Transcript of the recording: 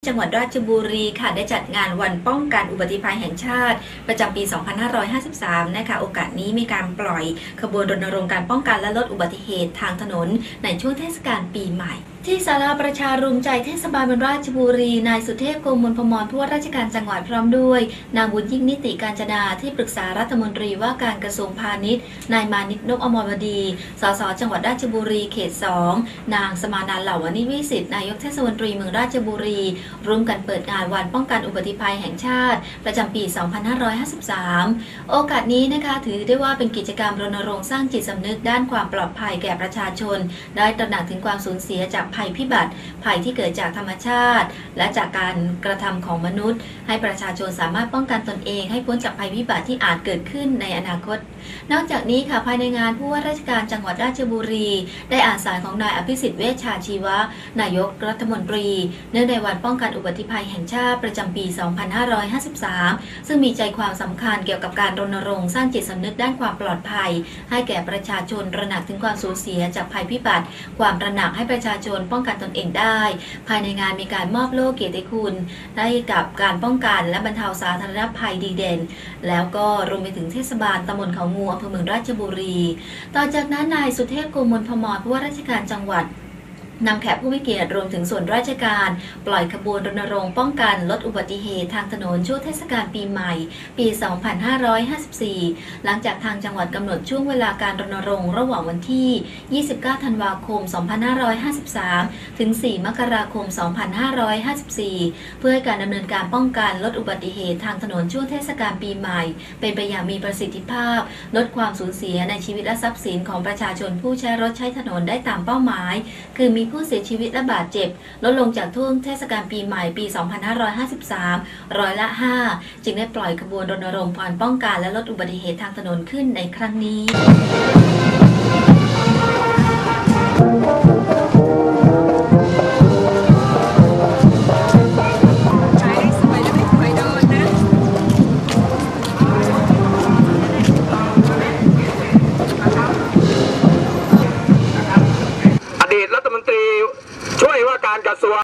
จังหวัดราชบุรีค่ะได้จัดงานวันป้องกันอุบัติภัยแห่งชาติประจำปี 2553 นะคะโอกาสนี้มีการปล่อยขบวนรณรงค์การป้องกันและลดอุบัติเหตุทางถนนในช่วงเทศกาลปีใหม่ที่ศาลาประชารุมใจเทศบาลเมืองราชบุรีนายสุเทพโกมลพมรผู้ว่าราชการจังหวัดพร้อมด้วยนางบุญยิ่งนิติการจนาที่ปรึกษารัฐมนตรีว่าการกระทรวงพาณิชย์นายมานิต นพอมรวดีสสจังหวัดราชบุรีเขต 2นางสมานาเหล่าวณิวิสิทธิ์นายกเทศมนตรีเมืองราชบุรีร่วมกันเปิดงานวันป้องกันอุบัติภัยแห่งชาติประจำปี 2553 โอกาสนี้นะคะถือได้ว่าเป็นกิจกรรมรณรงค์สร้างจิตสำนึกด้านความปลอดภัยแก่ประชาชนได้ตระหนักถึงความสูญเสียจากภัยพิบัติภัยที่เกิดจากธรรมชาติและจากการกระทำของมนุษย์ให้ประชาชนสามารถป้องกันตนเองให้พ้นจากภัยพิบัติที่อาจเกิดขึ้นในอนาคตนอกจากนี้ค่ะภายในงานผู้ว่าราชการจังหวัดราชบุรีได้อ่านสารของนายอภิสิทธิ์เวชชาชีวะนายกรัฐมนตรีเนื่องในวันป้องกันอุบัติภัยแห่งชาติประจำปี 2553 ซึ่งมีใจความสำคัญเกี่ยวกับการรณรงค์สร้างจิตสำนึกด้านความปลอดภัยให้แก่ประชาชนตระหนักถึงความสูญเสียจากภัยพิบัติความตระหนักให้ประชาชนป้องกันตนเองได้ภายในงานมีการมอบโล่เกียรติคุณให้กับการป้องกันและบรรเทาสาธารณภัยดีเด่นแล้วก็รวมไปถึงเทศบาลตำบลเขางูอำเภอเมืองราชบุรีต่อจากนั้นนายสุเทพโกมลพมรผู้ว่าราชการจังหวัดนำแขกผู้มีเกียรติรวมถึงส่วนราชการปล่อยขบวนรณรงค์ป้องกันลดอุบัติเหตุทางถนนช่วงเทศกาลปีใหม่ปี 2554 หลังจากทางจังหวัดกำหนดช่วงเวลาการรณรงค์ระหว่างวันที่ 29 ธันวาคม 2553 ถึง 4 มกราคม 2554 เพื่อให้การดำเนินการป้องกันลดอุบัติเหตุทางถนนช่วงเทศกาลปีใหม่เป็นไปอย่างมีประสิทธิภาพลดความสูญเสียในชีวิตและทรัพย์สินของประชาชนผู้ใช้รถใช้ถนนได้ตามเป้าหมายคือมีผู้เสียชีวิตและบาดเจ็บลดลงจากช่วงเทศกาลปีใหม่ปี 2553 5%จึงได้ปล่อยขบวนรณรงค์การป้องกันและลดอุบัติเหตุทางถนนขึ้นในครั้งนี้อดีตรัฐมนตรีช่วยว่าการกระทรวง